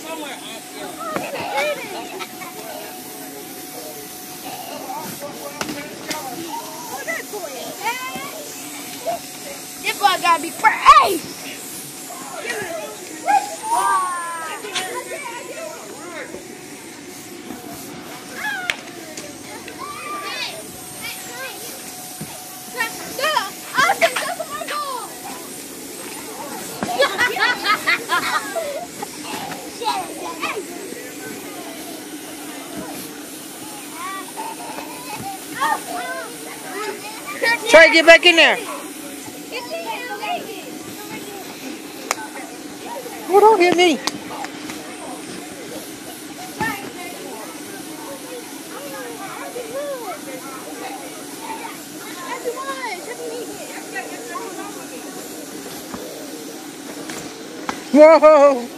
This boy gotta be hey! Trey, get back in there. Oh, don't hit me. Whoa.